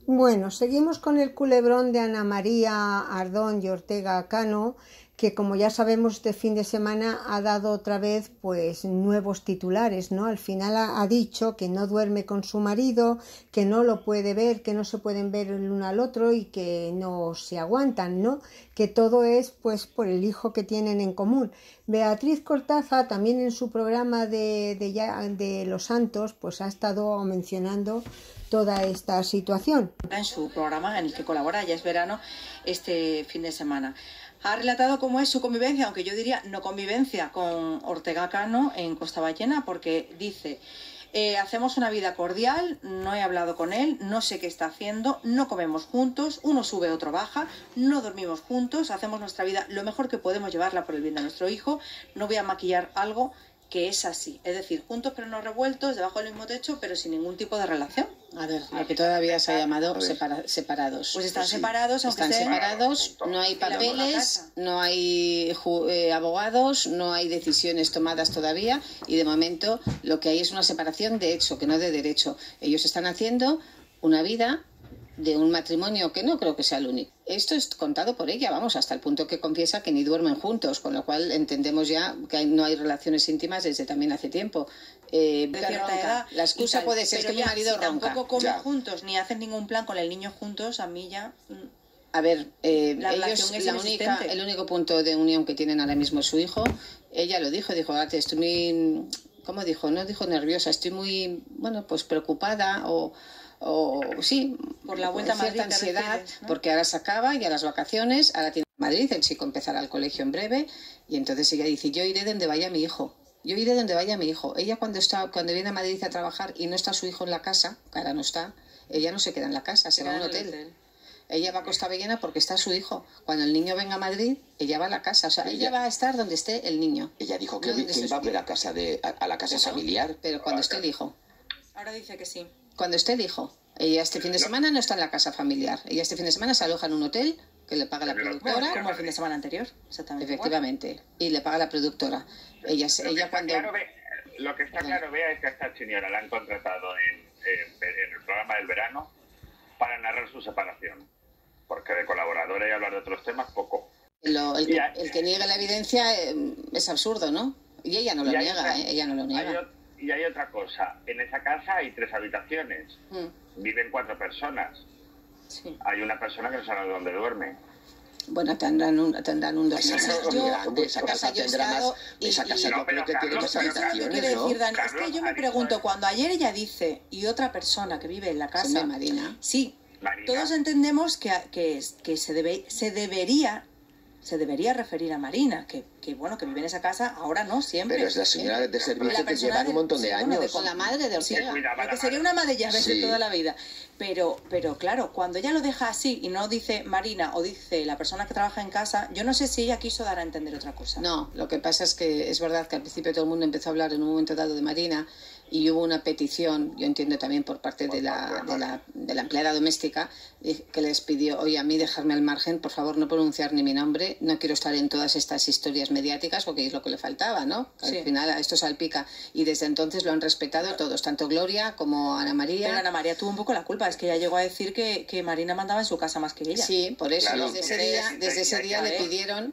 Bueno, seguimos con el culebrón de Ana María Ardón y Ortega Cano, que como ya sabemos este fin de semana ha dado otra vez pues nuevos titulares, ¿no? Al final ha dicho que no duerme con su marido, que no lo puede ver, que no se pueden ver el uno al otro y que no se aguantan, ¿no? Que todo es pues por el hijo que tienen en común. Beatriz Cortaza también en su programa de Los Santos pues ha estado mencionando toda esta situación. En su programa en el que colabora Ya es Verano este fin de semana. Ha relatado cómo es su convivencia, aunque yo diría no convivencia, con Ortega Cano en Costa Ballena, porque dice: hacemos una vida cordial, no he hablado con él, no sé qué está haciendo, no comemos juntos, uno sube, otro baja, no dormimos juntos, hacemos nuestra vida lo mejor que podemos llevarla por el bien de nuestro hijo, no voy a maquillar algo que es así, es decir, juntos pero no revueltos, debajo del mismo techo, pero sin ningún tipo de relación. A ver, lo que todavía se ha llamado separados. Pues están separados, aunque están separados, no hay papeles, no hay abogados, no hay decisiones tomadas todavía y de momento lo que hay es una separación de hecho, que no de derecho. Ellos están haciendo una vida de un matrimonio que no creo que sea el único. Esto es contado por ella, vamos, hasta el punto que confiesa que ni duermen juntos, con lo cual entendemos ya que no hay relaciones íntimas desde también hace tiempo. De cierta edad, la excusa puede ser que mi marido si ronca. Tampoco comen juntos, ni hacen ningún plan con el niño juntos, a mí ya... A ver, ellos, el único punto de unión que tienen ahora mismo es su hijo. Ella lo dijo, estoy muy... ¿Cómo dijo? No dijo nerviosa, estoy muy, bueno, pues preocupada o sí, por la vuelta a Madrid, cierta ansiedad, refieres, ¿no? Porque ahora se acaba ya las vacaciones, ahora tiene Madrid, el chico empezará el colegio en breve y entonces ella dice: yo iré donde vaya mi hijo. Yo iré donde vaya mi hijo. Ella cuando viene a Madrid a trabajar y no está su hijo en la casa, que ahora no está, ella no se queda en la casa, se va a un hotel. Ella va a Costa Ballena porque está su hijo. Cuando el niño venga a Madrid, ella va a la casa. O sea, ella va a estar donde esté el niño. Ella dijo que iba a ver a la casa familiar. Pero cuando esté el hijo. Ahora dice que sí. Cuando esté el hijo. Ella este fin de semana no está en la casa familiar. Ella este fin de semana se aloja en un hotel que le paga la productora. Como el fin de semana anterior, exactamente. Efectivamente. Igual. Y le paga la productora. Ella cuando... Lo que está claro, Bea, es que a esta señora la han contratado en el programa del verano para narrar su separación. Porque de colaboradora y hablar de otros temas, poco. El que niegue la evidencia es absurdo, ¿no? Y ella no lo niega, ella no lo niega. Y hay otra cosa, en esa casa hay 3 habitaciones, viven 4 personas. Sí. Hay una persona que no sabe dónde duerme. Bueno, tendrán un dormitorio. Esa casa tendrá más. Esa casa yo creo que tiene más habitaciones, ¿no? Dani, es que yo me pregunto, cuando ayer ella dice, y otra persona que vive en la casa... Marina. Sí, Marina. Todos entendemos que se debería referir a Marina, que bueno, que vive en esa casa, ahora no, siempre. Pero es la señora de servicio que lleva un montón de años. Con la madre de Ortega. Que sería una ama de llaves de toda la vida. Pero claro, cuando ella lo deja así y no dice Marina o dice la persona que trabaja en casa, yo no sé si ella quiso dar a entender otra cosa. No, lo que pasa es que es verdad que al principio todo el mundo empezó a hablar en un momento dado de Marina y hubo una petición, yo entiendo también por parte de la empleada doméstica, que les pidió: oye, a mí dejarme al margen, por favor, no pronunciar ni mi nombre, no quiero estar en todas estas historias mediáticas porque es lo que le faltaba, ¿no? Sí. Al final a esto salpica y desde entonces lo han respetado todos, tanto Gloria como Ana María. Pero Ana María tuvo un poco la culpa, es que ella llegó a decir que Marina mandaba en su casa más que ella. Sí, por eso, claro, desde ese día le pidieron...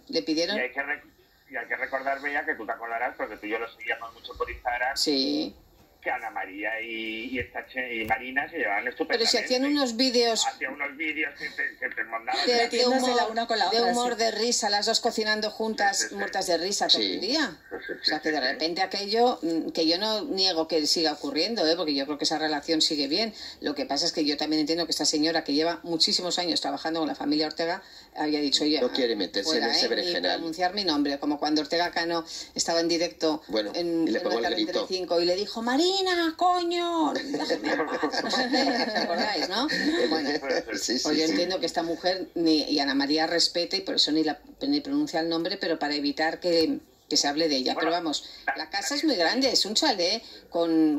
Y hay que recordar, Bea, que tú te acordarás, porque tú y yo lo seguíamos mucho por Instagram. Sí. Que Ana María y Marina se llevaban estupendamente. Pero si hacían unos vídeos... Hacían unos vídeos que te mandaban... De humor, la una con la otra, de humor, de risa, las dos cocinando juntas, muertas de risa todo el día. O sea, que de repente aquello, que yo no niego que siga ocurriendo, porque yo creo que esa relación sigue bien. Lo que pasa es que yo también entiendo que esta señora, que lleva muchísimos años trabajando con la familia Ortega, había dicho: oye, no quiere meterse en ese berenjenal, ni pronunciar mi nombre, como cuando Ortega Cano estaba en directo en Telecinco y le dijo: Marina, coño, déjame en paz. ¿Os acordáis, no? Bueno, pues yo entiendo que esta mujer y Ana María respete, y por eso ni pronuncia el nombre, pero para evitar que que se hable de ella. Pero vamos, la casa es muy grande, es un chalet con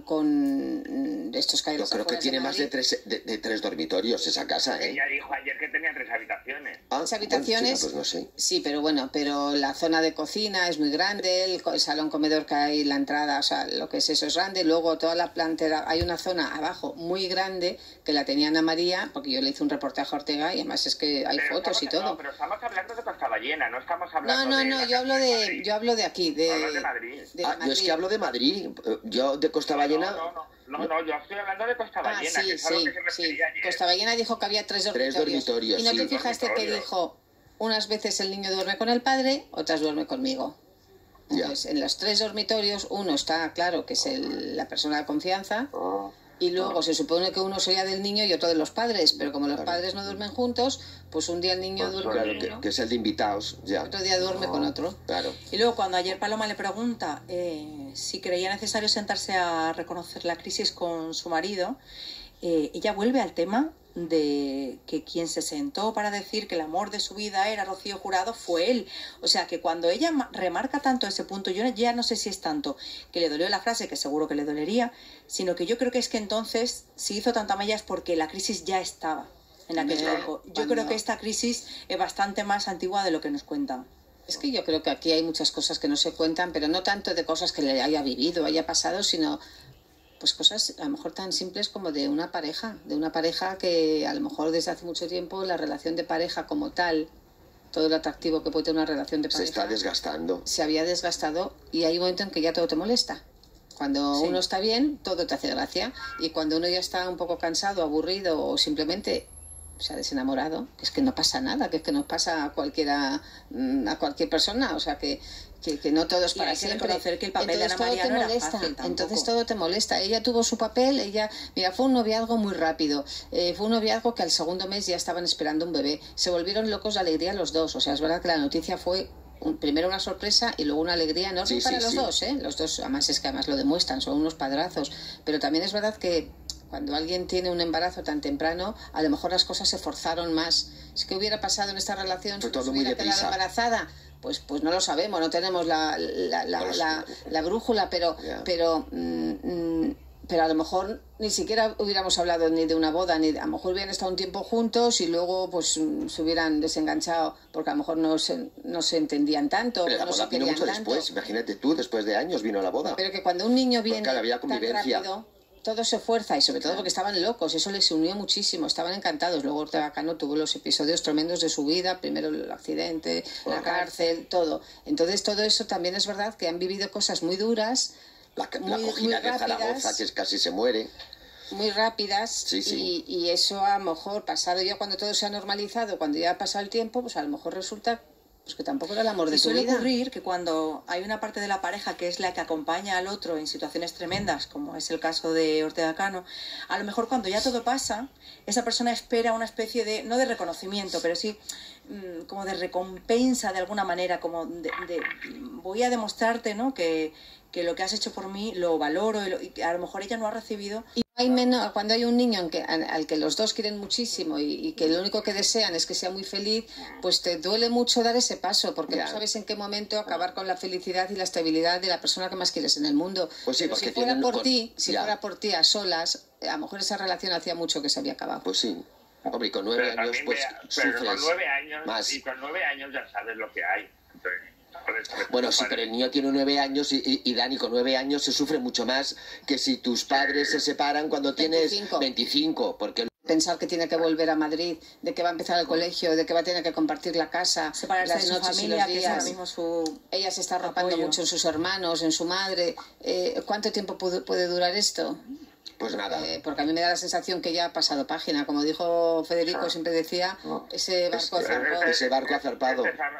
estos que hay. Yo creo que tiene más de tres dormitorios esa casa, ¿eh? Ella dijo ayer que tenía 3 habitaciones. ¿3 habitaciones? Bueno, pues no sé. Sí, pero bueno, pero la zona de cocina es muy grande, el salón comedor que hay, la entrada, o sea, lo que es eso es grande. Luego toda la planta, hay una zona abajo muy grande que la tenía Ana María, porque yo le hice un reportaje a Ortega y además es que hay fotos y todo. No, pero estamos hablando de Costaballena, no estamos hablando No, yo hablo de aquí, de Madrid. Yo es que hablo de Madrid, yo de Costaballena... No, yo estoy hablando de Costaballena, que es a lo que se refería ayer. Costaballena dijo que había 3 dormitorios. ¿Y no te fijaste que dijo, unas veces el niño duerme con el padre, otras duerme conmigo? Entonces, en los 3 dormitorios, uno está, claro, que es la persona de confianza, y luego se supone que uno sería del niño y otro de los padres, pero como los padres no duermen juntos, pues un día el niño duerme con uno, que es el de invitados, ya. Otro día duerme con otro. Claro. Y luego cuando ayer Paloma le pregunta si creía necesario sentarse a reconocer la crisis con su marido, ella vuelve al tema de que quien se sentó para decir que el amor de su vida era Rocío Jurado fue él. O sea que cuando ella remarca tanto ese punto, yo ya no sé si es tanto que le dolió la frase, que seguro que le dolería, sino que yo creo que es que entonces se hizo tanta mella es porque la crisis ya estaba en aquel tiempo. Yo creo que esta crisis es bastante más antigua de lo que nos cuentan. Es que yo creo que aquí hay muchas cosas que no se cuentan, pero no tanto de cosas que le haya vivido, haya pasado, sino pues cosas a lo mejor tan simples como de una pareja que a lo mejor desde hace mucho tiempo la relación de pareja como tal, todo lo atractivo que puede tener una relación de pareja, se está desgastando. Se había desgastado y hay un momento en que ya todo te molesta. Cuando uno está bien, todo te hace gracia, y cuando uno ya está un poco cansado, aburrido o simplemente se ha desenamorado, que es que no pasa nada, que es que nos pasa a cualquier persona, o sea que no todo es para siempre. Reconocer que el papel entonces de Ana María todo te no molesta, era fácil tampoco. entonces todo te molesta. Ella tuvo su papel, mira, fue un noviazgo muy rápido, fue un noviazgo que al segundo mes ya estaban esperando un bebé, se volvieron locos de alegría los dos, o sea, es verdad que la noticia fue primero una sorpresa y luego una alegría enorme para los dos, los dos, además es que además lo demuestran, son unos padrazos, pero también es verdad que cuando alguien tiene un embarazo tan temprano, a lo mejor las cosas se forzaron más. Es que hubiera pasado en esta relación si se hubiera quedado embarazada, pues no lo sabemos, no tenemos la brújula, pero a lo mejor ni siquiera hubiéramos hablado ni de una boda, ni a lo mejor hubieran estado un tiempo juntos y luego pues se hubieran desenganchado porque a lo mejor no se entendían tanto. Pero la boda vino mucho después, imagínate tú, después de años vino la boda. Pero que cuando un niño viene tan rápido, todo se fuerza, y sobre todo porque estaban locos, eso les unió muchísimo, estaban encantados. Luego Ortega Cano tuvo los episodios tremendos de su vida, primero el accidente, la cárcel, todo. Entonces todo eso también es verdad que han vivido cosas muy duras, la cogida de Zaragoza, que casi se muere. Muy rápidas, y eso a lo mejor pasado ya, cuando todo se ha normalizado, cuando ya ha pasado el tiempo, pues a lo mejor resulta pues que tampoco era el amor de tu vida. Suele ocurrir que cuando hay una parte de la pareja que es la que acompaña al otro en situaciones tremendas, como es el caso de Ortega Cano, a lo mejor cuando ya todo pasa, esa persona espera una especie de, no de reconocimiento, pero sí como de recompensa de alguna manera, como de voy a demostrarte, ¿no?, que lo que has hecho por mí lo valoro, y a lo mejor ella no ha recibido. Y cuando hay un niño al que los dos quieren muchísimo y que lo único que desean es que sea muy feliz, pues te duele mucho dar ese paso, porque no sabes en qué momento acabar con la felicidad y la estabilidad de la persona que más quieres en el mundo. Pues sí, pero si fuera por ti a solas, a lo mejor esa relación hacía mucho que se había acabado. Pues sí. Hombre, y con 9 años pues pero con 9 años más. Y con 9 años ya sabes lo que hay. Entonces, bueno, sí, pero el niño tiene 9 años y Dani, con 9 años se sufre mucho más que si tus padres se separan cuando tienes 25, porque pensar que tiene que volver a Madrid, de que va a empezar el colegio, de que va a tener que compartir la casa, separarse las noches familia, y los días. que es ahora mismo ella se está arropando mucho en sus hermanos, en su madre. ¿Cuánto tiempo puede durar esto? Pues nada. Porque a mí me da la sensación que ya ha pasado página. Como dijo Federico, siempre decía, ese barco ha zarpado.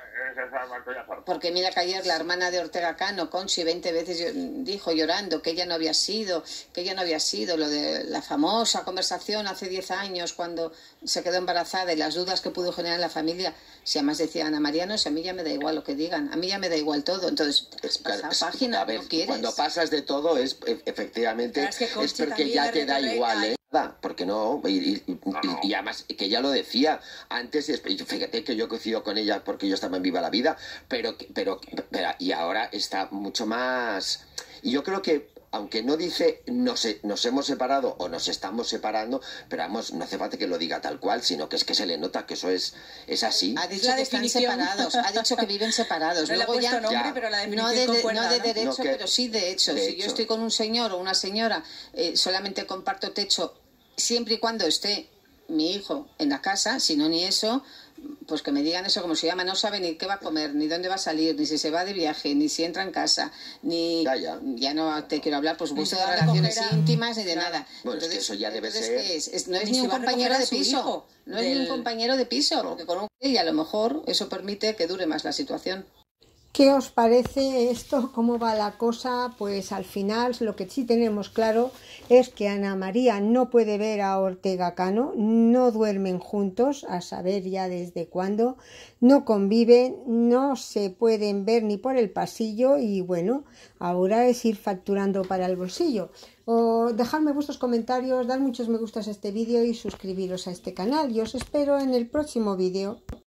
Porque mira que ayer la hermana de Ortega Cano, Conchi, 20 veces dijo llorando que ella no había sido, lo de la famosa conversación hace 10 años cuando se quedó embarazada y las dudas que pudo generar en la familia. Si además decía Ana María, no, si a mí ya me da igual lo que digan, a mí ya me da igual todo. Entonces, página, a ver, no quieres. Cuando pasas de todo, efectivamente, es porque ya te da igual, ¿eh? porque no, y además que ella lo decía antes, fíjate que yo coincido con ella porque yo estaba en Viva la Vida, pero y ahora está mucho más, y yo creo que aunque no dice nos hemos separado o nos estamos separando, pero vamos, no hace falta que lo diga tal cual, sino que es que se le nota que eso es así. Ha dicho que están separados, ha dicho que viven separados. No luego ya, nombre, ya pero la no de derecho, no, pero sí de hecho. Si yo estoy con un señor o una señora, solamente comparto techo siempre y cuando esté mi hijo en la casa, si no ni eso, pues que me digan eso como se llama, no sabe ni qué va a comer, ni dónde va a salir, ni si se va de viaje, ni si entra en casa, ni ya no te quiero hablar, por supuesto, de relaciones íntimas ni de nada. Bueno, entonces, es que eso ya debe ser... no es ni un compañero de piso, no es ni un compañero de piso, porque con un y a lo mejor eso permite que dure más la situación. ¿Qué os parece esto? ¿Cómo va la cosa? Pues al final lo que sí tenemos claro es que Ana María no puede ver a Ortega Cano, no duermen juntos, a saber ya desde cuándo, no conviven, no se pueden ver ni por el pasillo y bueno, ahora es ir facturando para el bolsillo. Dejadme vuestros comentarios, dar muchos me gustas a este vídeo y suscribiros a este canal. Y os espero en el próximo vídeo.